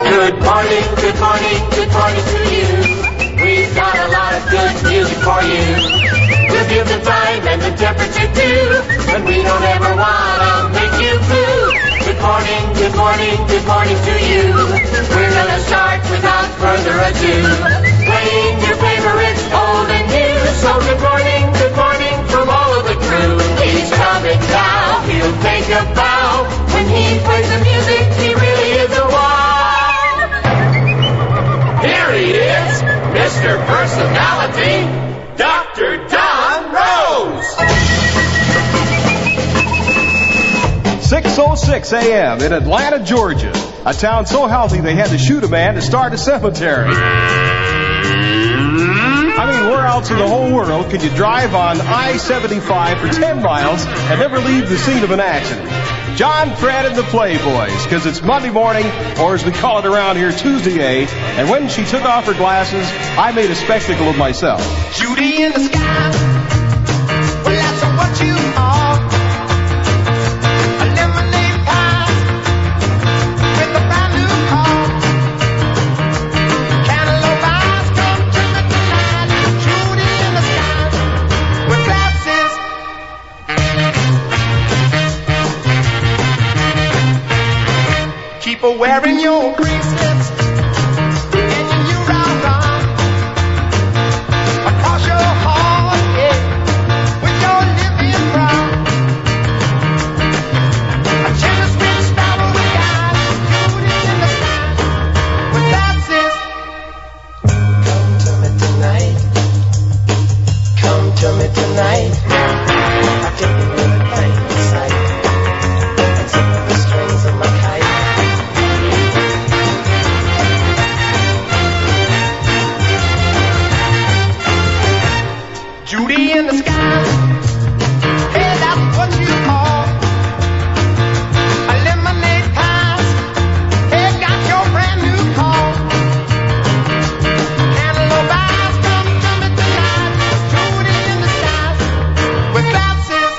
Good morning, good morning, good morning to you. We've got a lot of good music for you. We'll give the time and the temperature too, and we don't ever wanna make you blue. Good morning, good morning, good morning to you. We're gonna start without further ado, playing your favorites old and new. So good morning from all of the crew. He's coming now, he'll take a bow. When he plays the music, he really is a wow. Here he is, Mr. Personality, Dr. Don Rose. 6:06 a.m. in Atlanta, Georgia. A town so healthy they had to shoot a man to start a cemetery. I mean, where else in the whole world could you drive on I-75 for 10 miles and never leave the scene of an accident? John Fred and the Playboys, because it's Monday morning, or as we call it around here, Tuesday, and when she took off her glasses, I made a spectacle of myself. Judy in the sky, well, that's what you are. A lemonade pie with a brand new car. Cantaloupe eyes come to me tonight. Judy in the sky with glasses. Keep wearing your bracelets and your new round arm across your heart, yeah, with your living brown. A tennis with strawberry eyes, Judy in the sky with glasses. Come to me tonight. Come to me tonight. I take you in the plain sight and tip the strings of my kite. Judy in the sky, hey, that's what you are. A lemonade pie, hey, got your brand new car. Cantaloupe eyes come to me tonight. Judy in the sky with glasses.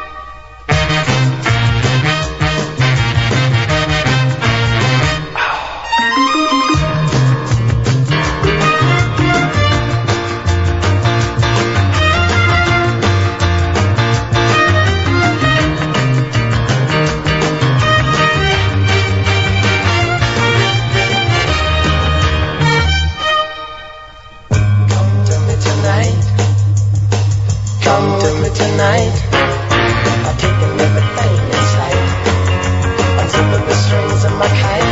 Come to me tonight. I've taken everything in sight. I'm tipping the strings of my kite.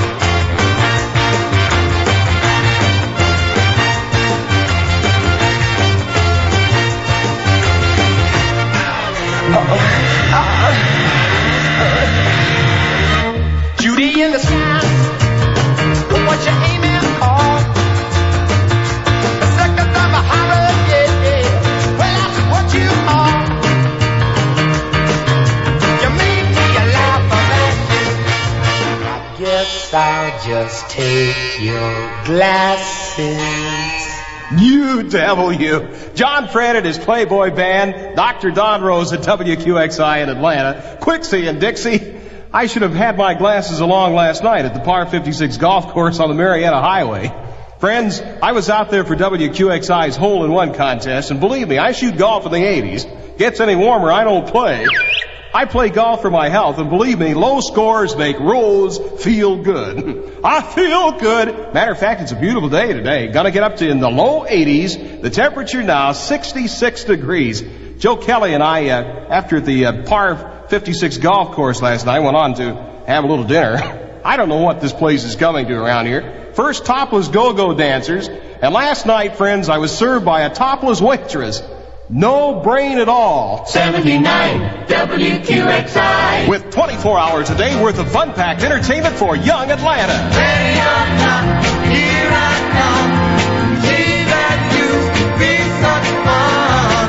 Judy in the sky, what you aiming for? The circus of a holiday, well, that's what you are. You make me laugh at you. I guess I'll just take your glasses. You devil, you. John Fred and his Playboy band, Dr. Don Rose at WQXI in Atlanta. Quixie and Dixie. I should have had my glasses along last night at the Par 56 golf course on the Marietta Highway. Friends, I was out there for WQXI's hole-in-one contest, and believe me, I shoot golf in the 80s. Gets any warmer, I don't play. I play golf for my health, and believe me, low scores make Rose feel good. I feel good. Matter of fact, it's a beautiful day today. Gonna get up to in the low 80s. The temperature now 66 degrees. Joe Kelly and I, after the Par 56 golf course last night, went on to have a little dinner. I don't know what this place is coming to around here. First, topless go-go dancers. And last night, friends, I was served by a topless waitress. No brain at all. 79 WQXI. With 24 hours a day worth of fun-packed entertainment for young Atlanta. Ready or not, here I come. See that used to be such fun.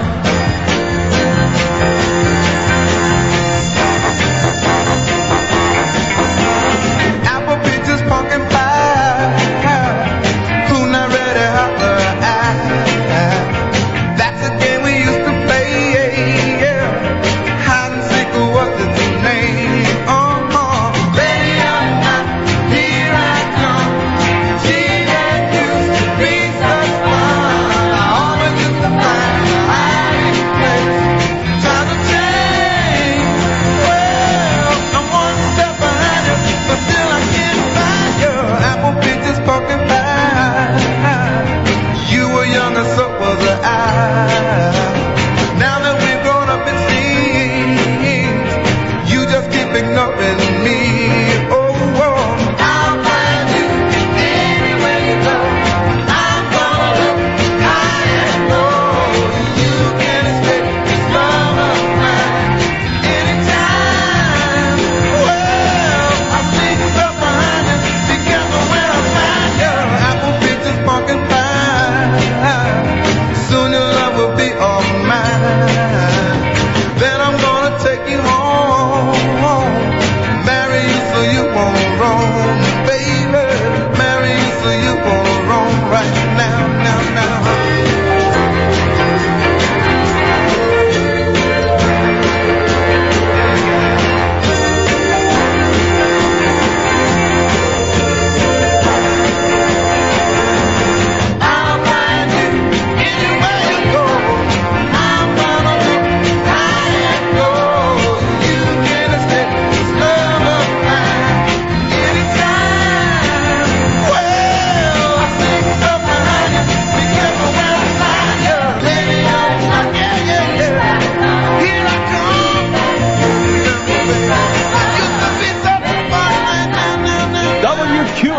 Apple pictures, pumpkin pie. Who not ready? How the That's a game we used to play. Yeah. Hide and seek, what is the name? Ready or not, here I come.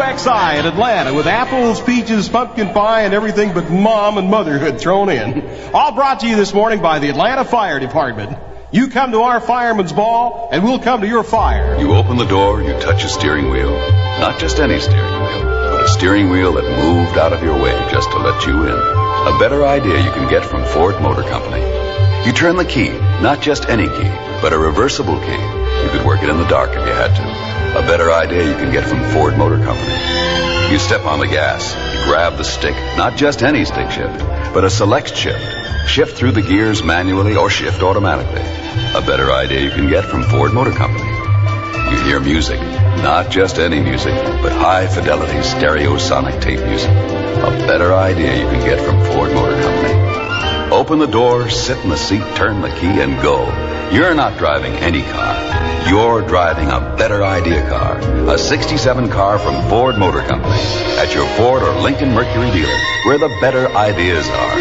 WQXI in Atlanta with apples, peaches, pumpkin pie, and everything but mom and motherhood thrown in. All brought to you this morning by the Atlanta Fire Department. You come to our fireman's ball, and we'll come to your fire. You open the door, you touch a steering wheel. Not just any steering wheel, but a steering wheel that moved out of your way just to let you in. A better idea you can get from Ford Motor Company. You turn the key, not just any key, but a reversible key. You could work it in the dark if you had to. A better idea you can get from Ford Motor Company. You step on the gas, you grab the stick, not just any stick shift, but a select shift. Shift through the gears manually or shift automatically. A better idea you can get from Ford Motor Company. You hear music, not just any music, but high-fidelity stereosonic tape music. A better idea you can get from Ford Motor Company. Open the door, sit in the seat, turn the key, and go. You're not driving any car. You're driving a better idea car. A 67 car from Ford Motor Company. At your Ford or Lincoln Mercury dealer, where the better ideas are.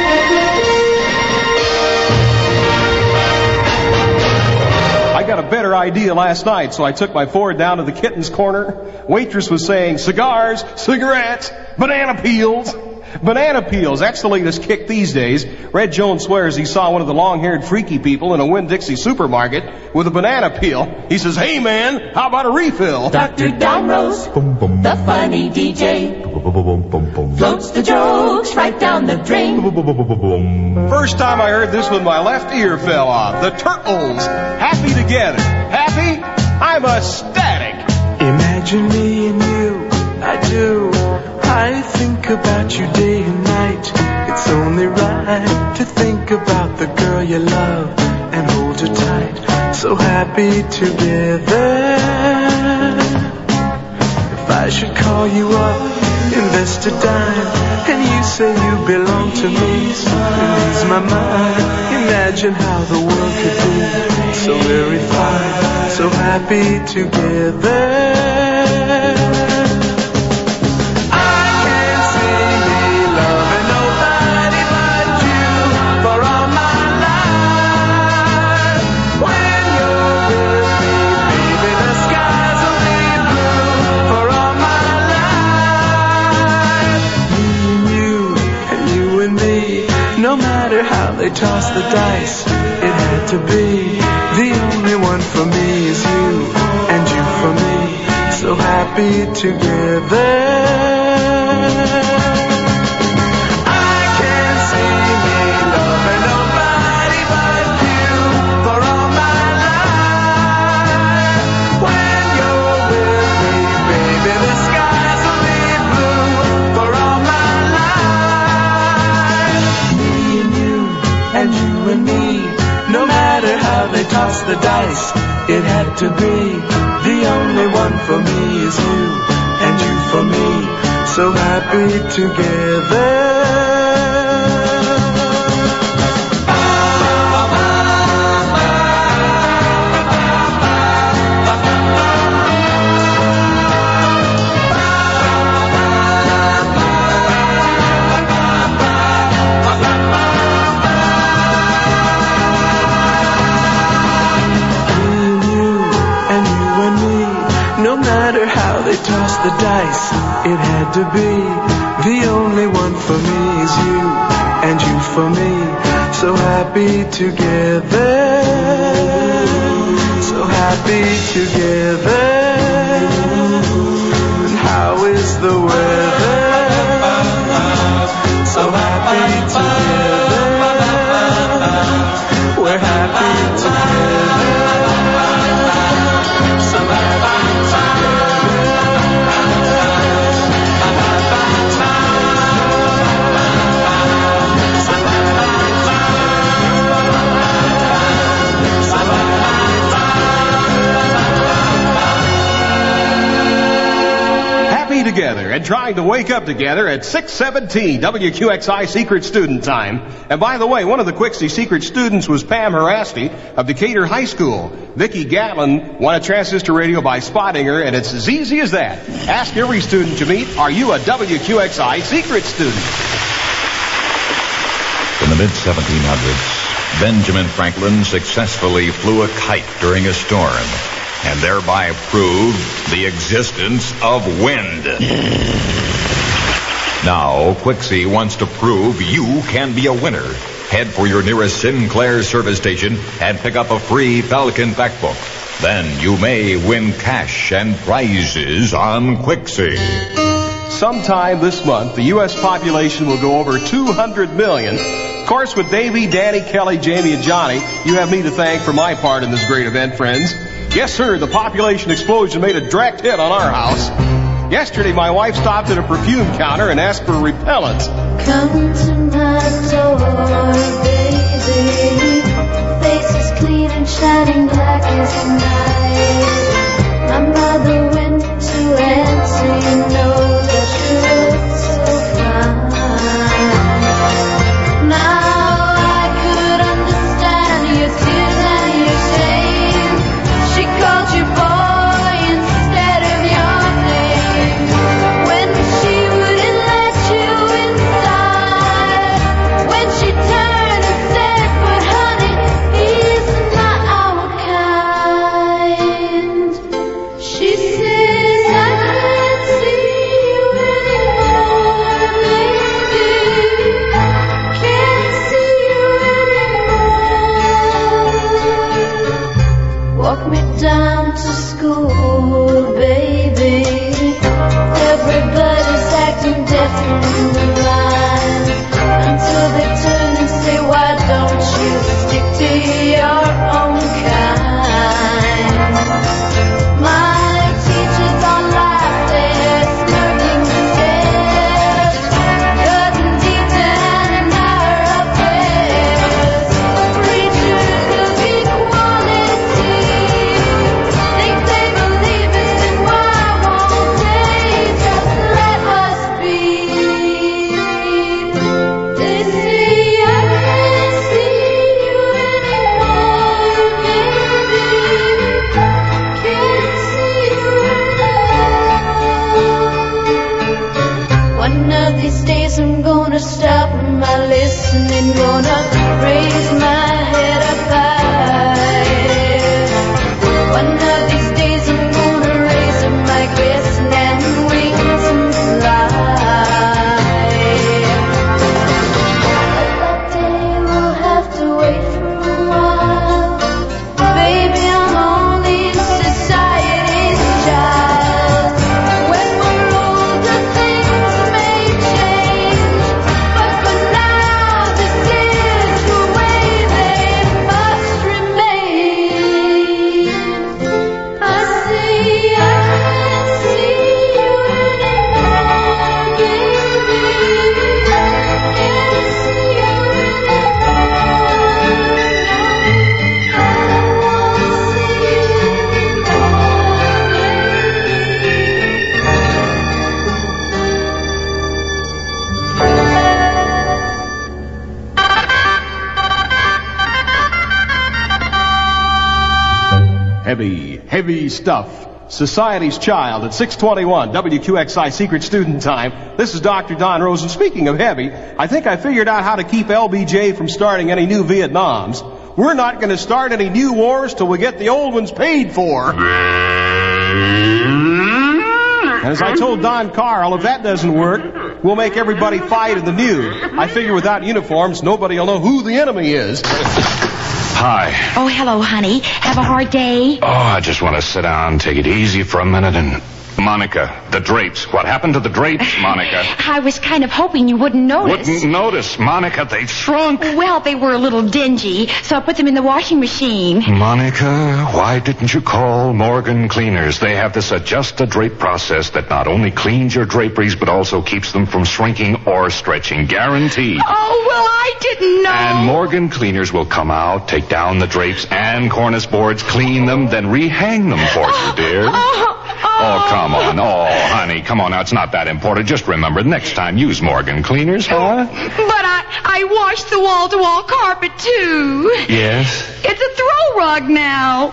I got a better idea last night, so I took my Ford down to the kitten's corner. Waitress was saying, cigars, cigarettes, banana peels. Banana peels, that's the latest kick these days. Red Jones swears he saw one of the long-haired freaky people in a Winn-Dixie supermarket with a banana peel. He says, hey man, how about a refill? Dr. Don Rose, the funny DJ, floats the jokes right down the drain. First time I heard this one, my left ear fell off. The Turtles, happy together. Happy? I'm ecstatic. Imagine me and you, I do. I think about you day and night. It's only right to think about the girl you love and hold her tight. So happy together. If I should call you up, invest a dime, and you say you belong to me, release my mind. Imagine how the world could be so very fine, so happy together. No matter how they toss the dice, it had to be. The only one for me is you, and you for me, so happy together. I can't see me loving nobody but you for all my life. When you're with me, baby, the skies will be blue for all my and you and me, no matter how they toss the dice, it had to be. The only one for me is you, and you for me, so happy together. No matter how they toss the dice, it had to be. The only one for me is you, and you for me, so happy together. So happy together. And how is the weather? So happy together. We're happy together. So happy. Together and trying to wake up together at 6:17 WQXI Secret Student Time. And by the way, one of the Quixie Secret students was Pam Harasti of Decatur High School. Vicki Gatlin won a transistor radio by spotting her, and it's as easy as that. Ask every student you meet, are you a WQXI Secret student? In the mid-1700s, Benjamin Franklin successfully flew a kite during a storm. and thereby prove the existence of wind. Now, Quixie wants to prove you can be a winner. Head for your nearest Sinclair service station and pick up a free Falcon Factbook. Then you may win cash and prizes on Quixie. Sometime this month, the U.S. population will go over 200 million. Of course, with Davey, Danny, Kelly, Jamie, and Johnny, you have me to thank for my part in this great event, friends. Yes, sir, the population explosion made a direct hit on our house. Yesterday, my wife stopped at a perfume counter and asked for repellents. Come to my door, baby. Face is clean and shining black as night. My mother went to answer, you know that you look so fine. Now I could understand your tears and your shame. She called you boy instead of your name. When she wouldn't let you inside. When she turned and said, but honey, he's not our kind. She says, I can't see you anymore, baby. Can't see you anymore. Walk me down to school, baby. Everybody's acting different in the line. Until they turn and say, why don't you stick to your own kind? My teachers all laugh, they're smirking dead. Cousin Dita and our affairs. Preachers of equality think they believe us, and why won't they just let us be? They say I can't see you anymore, baby. Can't see you anymore. One of these days I'm gonna stop my listening, gonna raise my head up high. One of these days I'm gonna raise up my crest and wings and fly. But that day will have to wait for a while. Baby, I'm only society's child. When we're older, things may change. But for now, this is the way they must remain. I say I can't see you anymore, baby. Can't see you anymore. I won't see you Heavy, heavy stuff. Society's Child at 621 WQXI Secret Student Time. This is Dr. Don Rose, and speaking of heavy, I think I figured out how to keep LBJ from starting any new Vietnams. We're not going to start any new wars till we get the old ones paid for. And as I told Don Carl, if that doesn't work, we'll make everybody fight in the nude. I figure without uniforms, nobody will know who the enemy is. Hi. Oh, hello, honey. Have a hard day? Oh, I just want to sit down, take it easy for a minute, and... Monica, the drapes. What happened to the drapes, Monica? I was kind of hoping you wouldn't notice. Wouldn't notice, Monica. They shrunk. Well, they were a little dingy, so I put them in the washing machine. Monica, why didn't you call Morgan Cleaners? They have this adjust-a-drape process that not only cleans your draperies, but also keeps them from shrinking or stretching. Guaranteed. Oh, well, I didn't know. And Morgan Cleaners will come out, take down the drapes and cornice boards, clean them, then rehang them for you, dear. Oh, come on. Oh, honey, come on now. It's not that important. Just remember, next time, use Morgan Cleaners, huh? But I washed the wall-to-wall carpet, too. Yes? It's a throw rug now.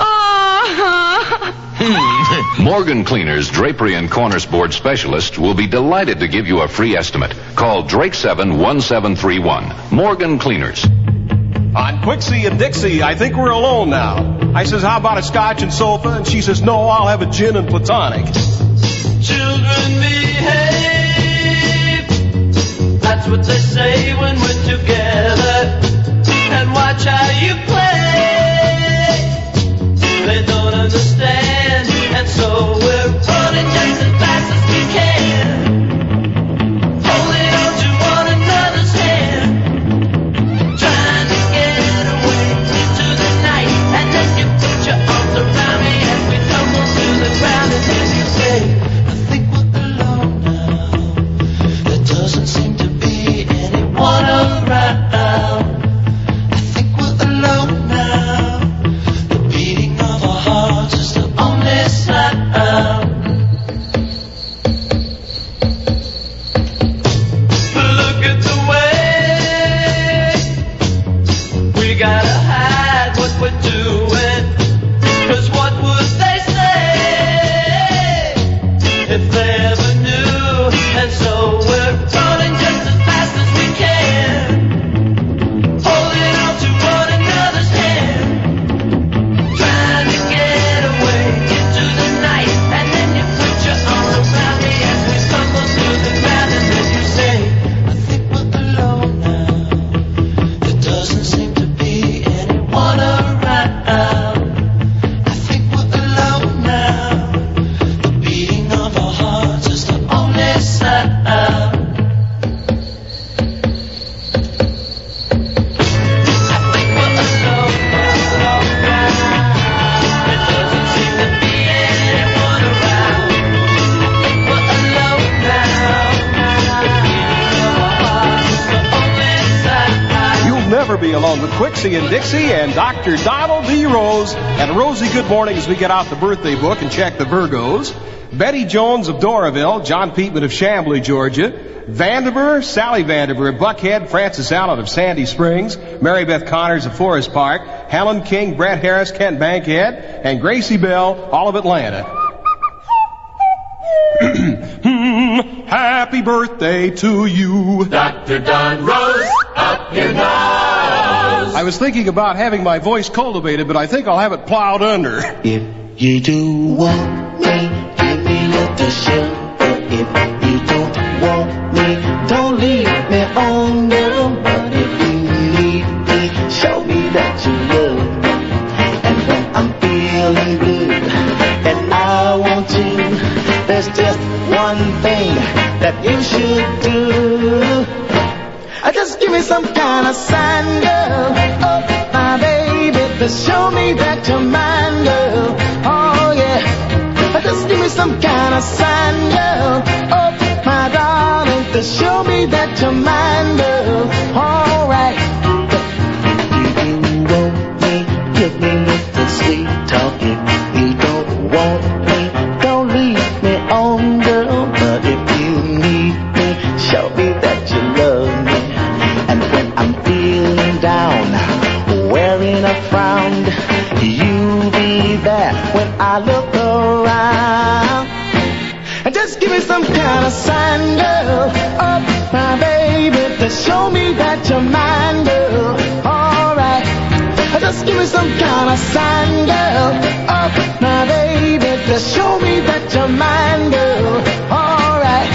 Morgan Cleaners, drapery and cornice board specialists will be delighted to give you a free estimate. Call Drake 71731. Morgan Cleaners. On Quixie and Dixie, I think we're alone now. I says, how about a scotch and sofa? And she says, no, I'll have a gin and platonic. Children behave. That's what they say when we're together. And watch how you play. They don't understand. And so we're running just as fast as we can. Holding on to one another's hand. Trying to get away into the night. And then you put your arms around me as we tumble to the ground. And then you say, I think we're alone now. There doesn't seem to be anyone around. I think we're alone now. The beating of our hearts is the only sound. Look at the way we gotta hide what we're doing. 'Cause what would they say if they ever knew? And so we're running just as fast as we can, holding on to one another's hand, trying to get away into the night. And then you put your arms around me as we stumble through the ground. And then you say, I think we're alone now. There doesn't seem to be anyone around. I think we're alone now. The beating of our hearts is the only sound. I think we're alone now. There doesn't seem to be anyone around. I think we're alone now. The beating of our hearts is the only sound. You'll never be alone with Quixie and Dixie and Dr. Donald D. Rose. And Rosie, good morning as we get out the birthday book and check the Virgos. Betty Jones of Doraville, John Peetman of Chamblee, Georgia, Vandiver, Sally Vandiver of Buckhead, Francis Allen of Sandy Springs, Mary Beth Connors of Forest Park, Helen King, Brett Harris, Kent Bankhead, and Gracie Bell, all of Atlanta. Happy birthday to you. Dr. Don Rose, up your nose. I was thinking about having my voice cultivated, but I think I'll have it plowed under. If you do want me, give me little sugar. If you don't want me, don't leave me on the. But if you need me, show me that you love me. And when I'm feeling blue and I want you, there's just one thing that you should do. Just give me some kind of sign, girl. Oh, my baby, to show me that you're mine, girl. Oh, yeah. Just give me some kind of sign, girl. Oh, my darling, to show me that you're mine, girl. All right. If you want me, give me little sweet talk. If you don't want me, don't leave me on, girl. But if you need me, show me that you love me. And when I'm feeling down, wearing a frown, you'll be there when I look around. And just give me some kind of sign, girl. Oh, my baby, to show me that you're mine, girl. All right. Just give me some kind of sign, girl. Oh, my baby, to show me that you're mine, girl. All right.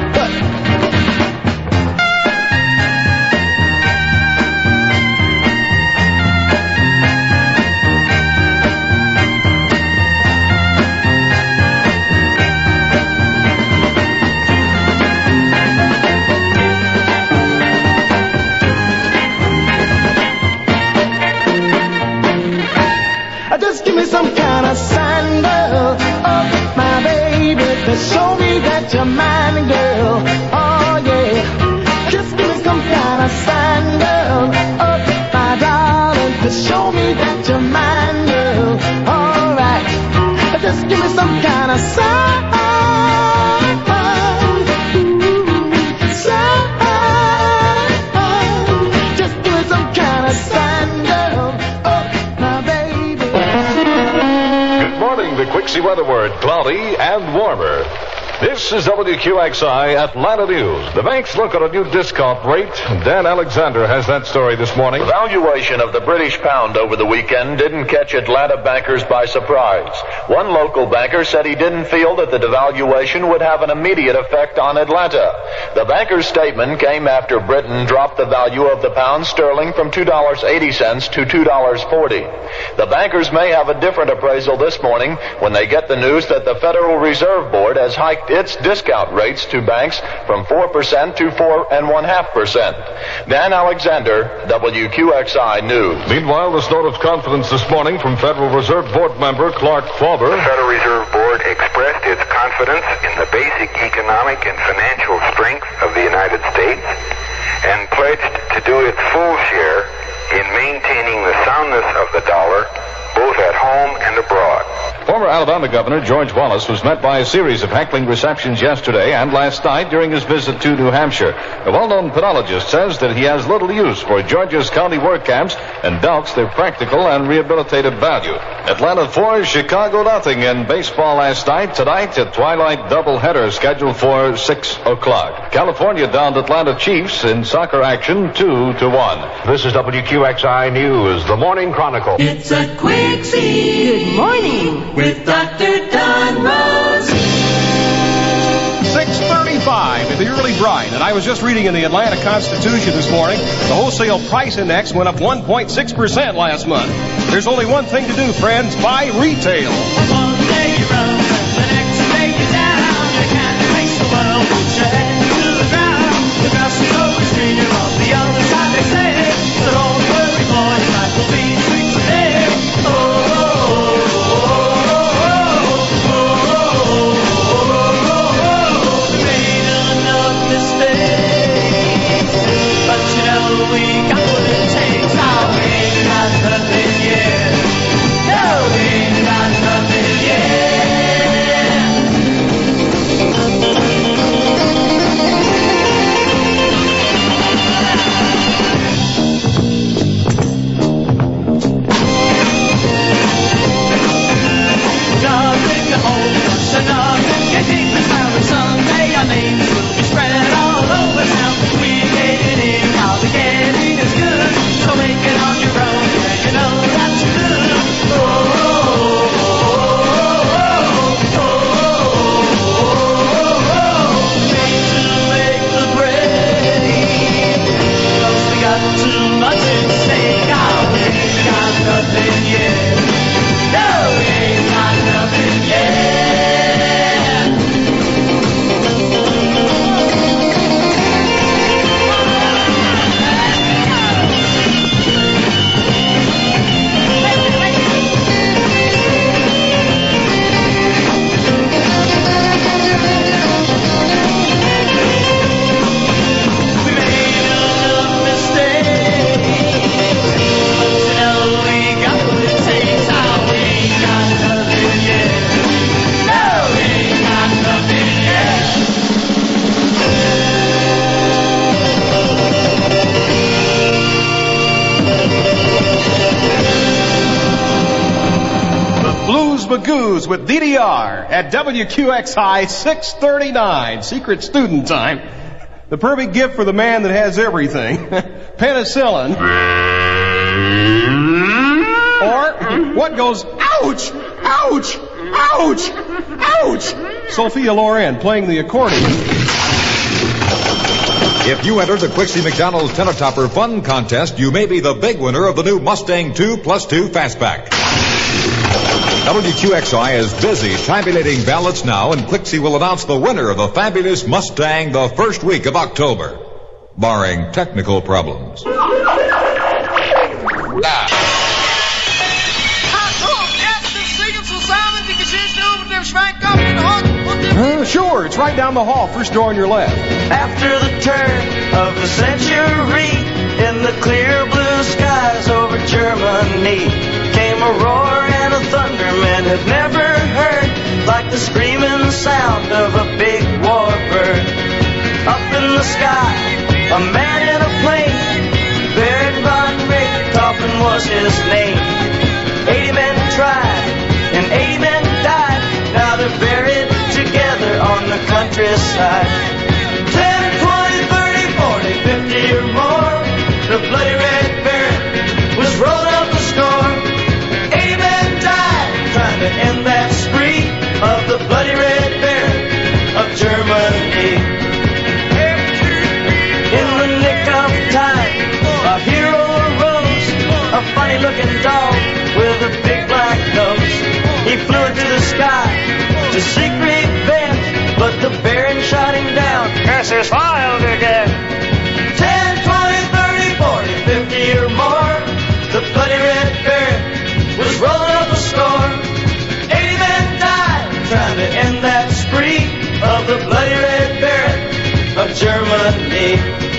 Just give me some kind of sign, girl. Oh, my baby, to show me that you're mine, girl. Oh, yeah. Just give me some kind of sign, girl. Oh, my darling, to show me that you're mine, girl. All right. Just give me some kind of sign. Just give me some kind of sign, girl. Oh, my baby. Good morning, the Quixie weather word, cloudy and warmer. This is WQXI Atlanta News. The banks look at a new discount rate. Dan Alexander has that story this morning. The valuation of the British pound over the weekend didn't catch Atlanta bankers by surprise. One local banker said he didn't feel that the devaluation would have an immediate effect on Atlanta. The banker's statement came after Britain dropped the value of the pound sterling from $2.80 to $2.40. The bankers may have a different appraisal this morning when they get the news that the Federal Reserve Board has hiked its discount rates to banks from 4% to 4.5%. Dan Alexander, WQXI News. Meanwhile, this note of confidence this morning from Federal Reserve Board member Clark Fauber. The Federal Reserve Board expressed its confidence in the basic economic and financial strength of the United States and pledged to do its full share in maintaining the soundness of the dollar both at home and abroad. Former Alabama Governor George Wallace was met by a series of heckling receptions yesterday and last night during his visit to New Hampshire. A well-known penologist says that he has little use for Georgia's county work camps and doubts their practical and rehabilitative value. Atlanta 4, Chicago nothing in baseball last night. Tonight, a twilight doubleheader scheduled for 6 o'clock. California downed Atlanta Chiefs in soccer action 2-1. This is WQXI News, the Morning Chronicle. It's a Quixie. Good morning with Dr. Don Rose. 6:35 at the early bride, and I was just reading in the Atlanta Constitution this morning, the wholesale price index went up 1.6% last month. There's only one thing to do, friends, buy retail. One day you run, the next day you're down. You can't face the world, put your head to the ground. The grass is always greener on the other side, they say. So don't worry, boy, life will be sweet today. We got what it takes. Now we ain't got nothing yet. No, we ain't got nothing Nothing can hold us and nothing can keep us out. And someday our names will be spread all over town. We get in how the getting is good. So make it on your own, yeah, you know that's good. Made to make the grade. 'Cause we got too much at stake. Now we ain't got nothing yet. No, we ain't got nothing yet. Magoos with DDR at WQXI 639. Secret student time. The perfect gift for the man that has everything. Penicillin. Or what goes, ouch, ouch, ouch, ouch. Sophia Loren playing the accordion. If you enter the Quixie McDonald's Tenor Topper Fun Contest, you may be the big winner of the new Mustang 2+2 Fastback. WQXI is busy tabulating ballots now, and Quixie will announce the winner of the fabulous Mustang the first week of October, barring technical problems. Sure, it's right down the hall, first door on your left. After the turn of the century, in the clear blue skies over Germany, came a roar and a thunder men had never heard, like the screaming sound of a big warbird. Up in the sky, a man in a plane, Baron von Richthofen was his name. 80 men tried, and 80 men died, now they're buried together on the side. 10, 20, 30, 40, 50 or more. The bloody red baron was rolled up the score. 80 men died trying to end that spree of the bloody red baron of Germany. In the nick of time, a hero arose, a funny-looking dog with a big black nose. He flew into the sky to seek revenge, but the baron shot him down. Curse is filed again. 10, 20, 30, 40, 50 or more. The bloody red baron was rolling up a score. 80 men died trying to end that spree of the bloody red baron of Germany.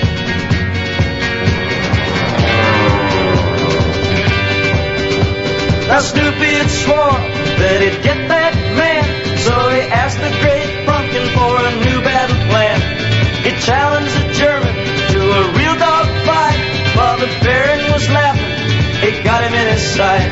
Now Snoopy had swore that he'd get that man, so he asked the great pumpkin for a new battle plan. He challenged the German to a real dog fight. While the baron was laughing, he got him in his sight.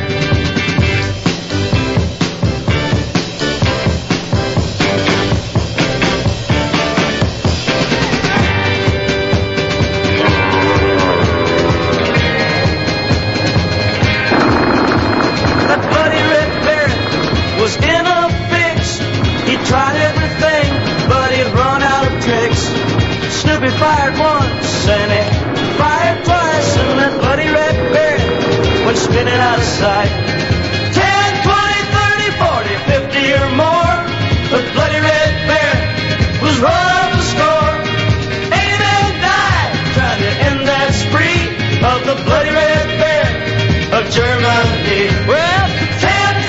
Was in a fix. He tried everything, but he'd run out of tricks. Snoopy fired once and he fired twice, and that bloody red baron went spinning out of sight. 10, 20, 30, 40, 50 or more. The bloody red baron was rolling up the score. 80 men died trying to end that spree of the bloody red baron of Germany. Well, 10,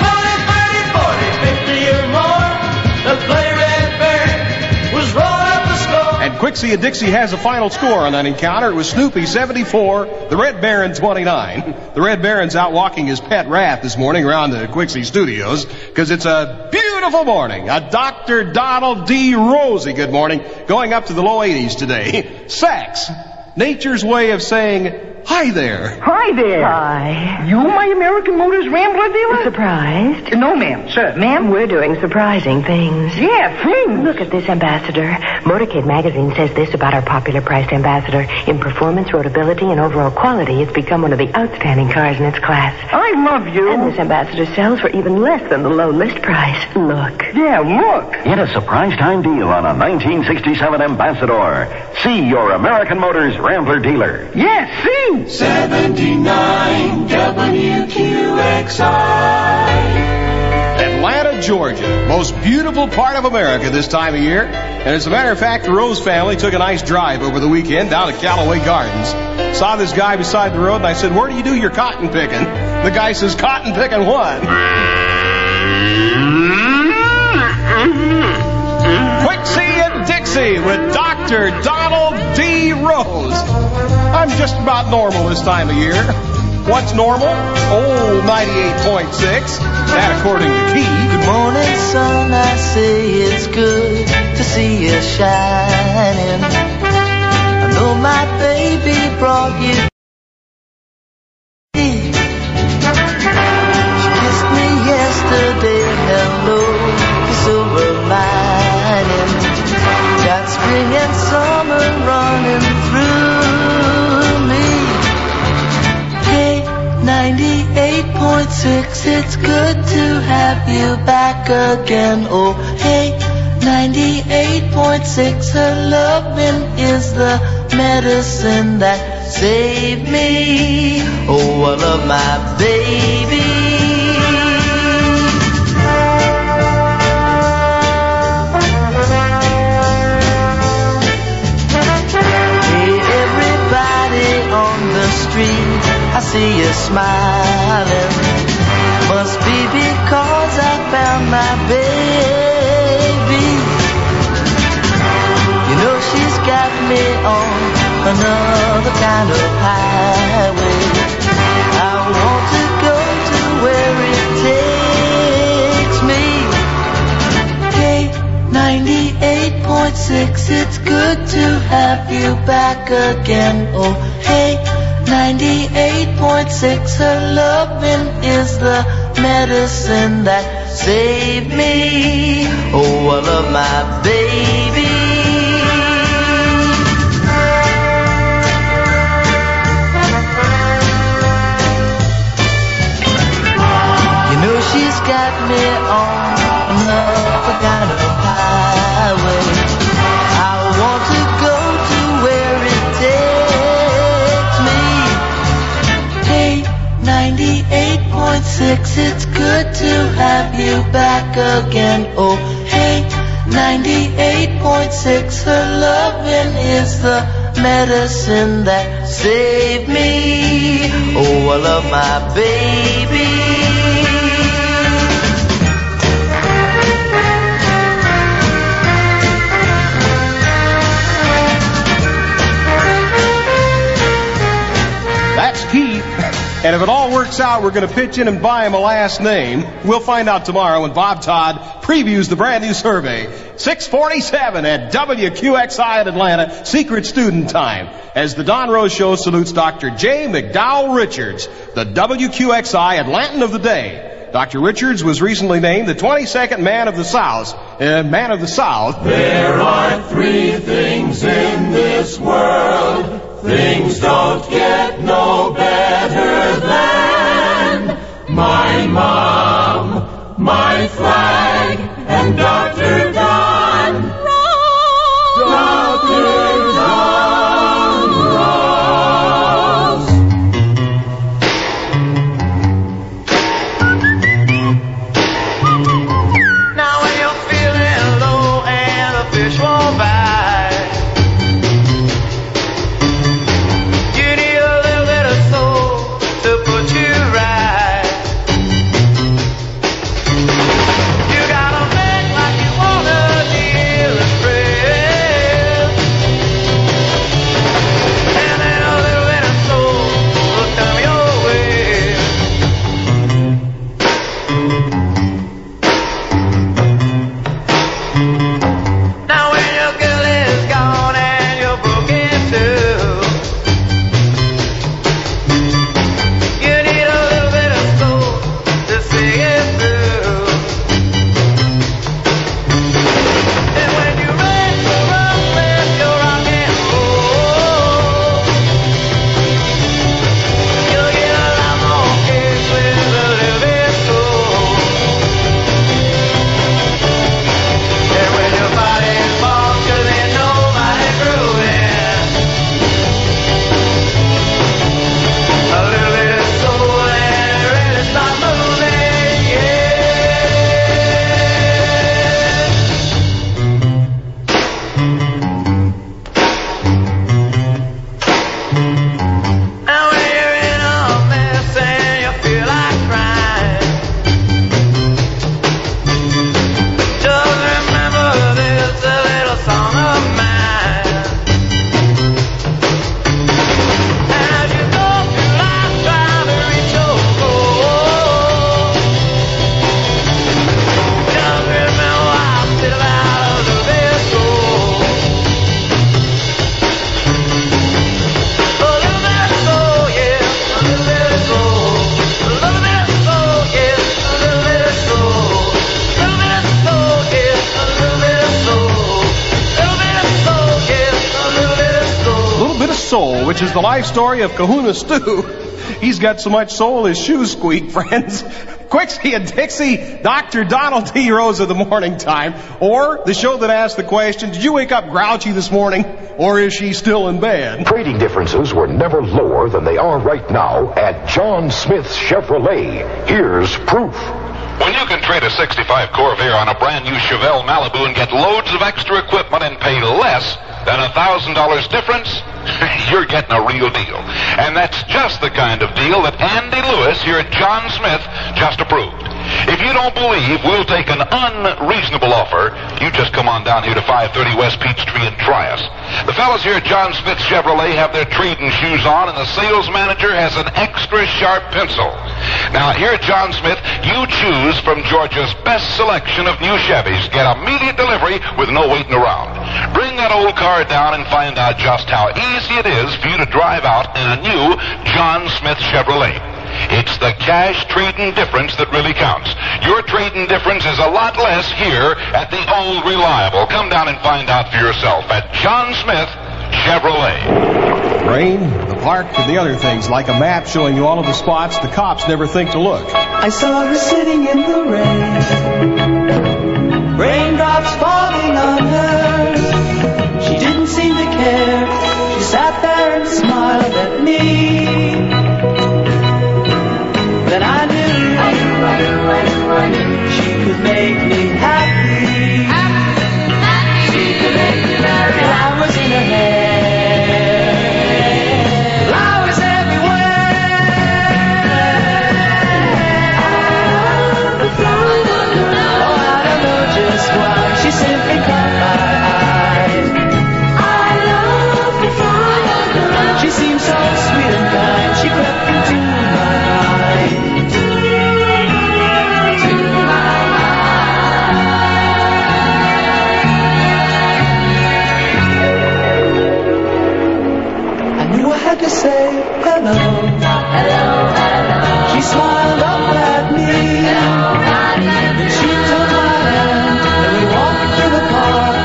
50 or more, the bloody red baron was rolling up the score. And Quixie and Dixie has a final score on that encounter. It was Snoopy 74, the Red Baron 29. The Red Baron's out walking his pet rat this morning around the Quixie studios because it's a beautiful morning. A Dr. Donald D. Rosie good morning, going up to the low 80s today. Sex, nature's way of saying hi there. Hi there. Hi. You my American Motors Rambler dealer? Surprised? No, ma'am. Sir. Ma'am? We're doing surprising things. Yeah, things. Look at this, Ambassador. Motorcade magazine says this about our popular priced Ambassador. In performance, roadability, and overall quality, it's become one of the outstanding cars in its class. I love you. And this Ambassador sells for even less than the low list price. Look. Yeah, look. Get a surprise time deal on a 1967 Ambassador. See your American Motors Rambler dealer. Yeah, see. 79 WQXI. Atlanta, Georgia, most beautiful part of America this time of year. And as a matter of fact, the Rose family took a nice drive over the weekend down to Callaway Gardens. Saw this guy beside the road, and I said, "Where do you do your cotton picking?" The guy says, "Cotton picking what?" Quixie and Dixie with Dr. Donald D. Rose. I'm just about normal this time of year. What's normal? Oh, 98.6. That according to Key. Good morning, sun. I say it's good to see you shining. I know my baby brought you. She kissed me yesterday. Hello, the silver lining. Got spring and summer running through me. Hey, 98.6, it's good to have you back again. Oh, hey, 98.6, her loving is the medicine that saved me. Oh, I love my baby. I see you smiling. Must be because I found my baby. You know she's got me on another kind of highway. I want to go to where it takes me. Hey, 98.6, it's good to have you back again. Oh, hey, 98.6, her loving is the medicine that saved me. Oh, I love my baby. 96, it's good to have you back again. Oh, hey, 98.6, her loving is the medicine that saved me. Oh, I love my baby. That's Keith. And if it all works out, we're going to pitch in and buy him a last name. We'll find out tomorrow when Bob Todd previews the brand new survey. 6:47 at WQXI in Atlanta, Secret Student Time. As the Don Rose Show salutes Dr. J. McDowell Richards, the WQXI Atlantan of the Day. Dr. Richards was recently named the 22nd Man of the South. Man of the South. There are three things in this world. Things don't get no better than my mom, my flag, and Dr. Don. Dr. Don Rose. Now when you're feeling low and the fish won't bite, which is the life story of Kahuna Stew. He's got so much soul his shoes squeak, friends. Quixie and Dixie, Dr. Donald T. Rose of the Morning Time, or the show that asks the question, did you wake up grouchy this morning, or is she still in bed? Trading differences were never lower than they are right now at John Smith's Chevrolet. Here's proof. When you can trade a 65 Corvair on a brand new Chevelle Malibu and get loads of extra equipment and pay less than $1,000 difference, you're getting a real deal. And that's just the kind of deal that Andy Lewis here at John Smith just approved. If you don't believe we'll take an unreasonable offer, you just come on down here to 530 West Peachtree and try us. The fellas here at John Smith Chevrolet have their trading shoes on, and the sales manager has an extra sharp pencil. Now, here at John Smith, you choose from Georgia's best selection of new Chevys. Get immediate delivery with no waiting around. Bring that old car down and find out just how easy it is for you to drive out in a new John Smith Chevrolet. It's the cash trading difference that really counts. Your trading difference is a lot less here at the old Reliable. Come down and find out for yourself at John Smith Chevrolet. Rain, the park, and the other things, like a map showing you all of the spots the cops never think to look. I saw her sitting in the rain, raindrops falling on her. She didn't seem to care. She sat there and smiled at me. Then I knew hello. She smiled up at me. She took my hand and we walked through the park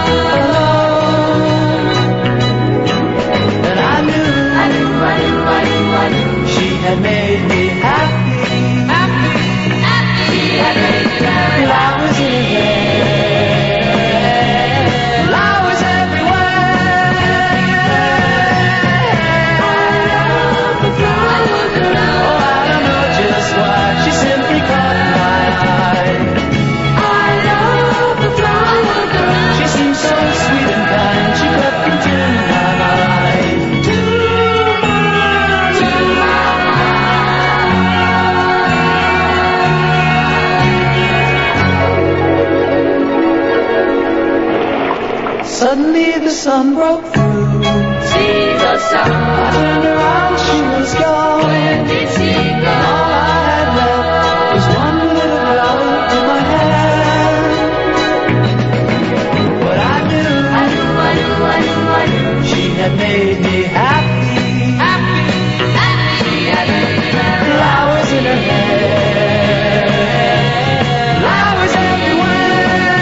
alone. And I knew she had made me happy. Flowers in her hair, flowers everywhere. Oh, I don't know just why, she simply caught my eye. She seemed so sweet and kind, she crept into my life. Suddenly the sun broke through. See the sun. I turned around, she was gone. Where did she go? All I had left was one little flower in my hand. But I knew she had made me happy. Flowers in her hair, flowers everywhere.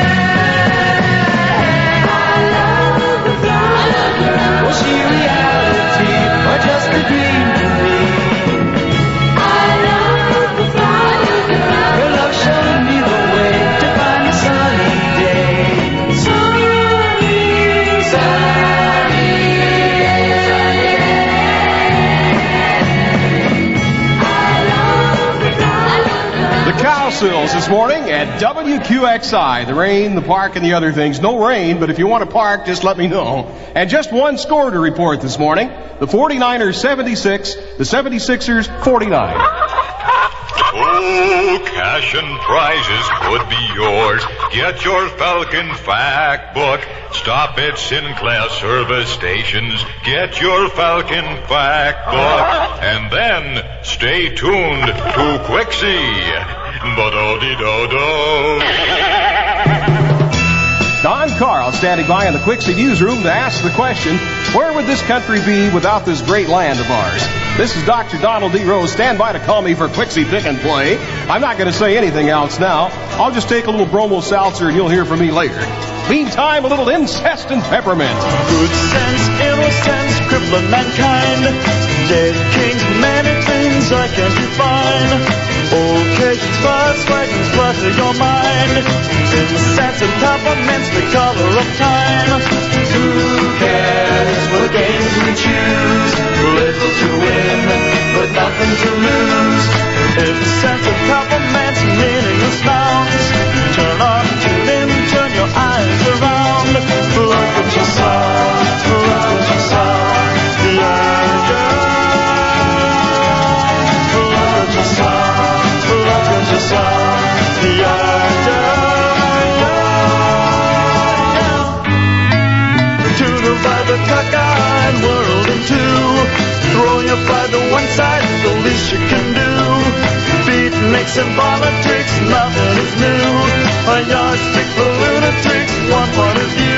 Was she reality or just a dream to me? I love the flower girl. Her love showed me the way to find a sunny day. The Cowsills this morning at WQXI. The rain, the park, and the other things. No rain, but if you want to park, just let me know. And just one score to report this morning. The 49ers 76, the 76ers 49. Oh, cash and prizes could be yours. Get your Falcon Fact Book. Stop at Sinclair service stations. Get your Falcon Fact Book. And then stay tuned to Quixie. Ba-do-dee-do-do. Don Carl standing by in the Quixie newsroom to ask the question, where would this country be without this great land of ours? This is Dr. Donald D. Rose. Stand by to call me for Quixie Pick and Play. I'm not going to say anything else now. I'll just take a little bromo seltzer and you'll hear from me later. Meantime, a little incest and peppermint. Good sense, innocence, crippling mankind. Dead kings, many things I can't define. Occasions, fuss, frightens, flutter your mind. Incense and peppermint's the color of time. Who cares what games we choose? Little to win, but nothing to lose. Incense and peppermint's meaningless nouns. Turn on, tune in, turn your eyes around. Look what you saw, look what you saw. Yeah, yeah. Look what you saw, look what you saw. Yeah, yeah. To divide the cockeyed world in two. Throw your pride to one side, the least you can do. Beatniks and politics, nothing is new. A yardstick for lunatics, one point of view.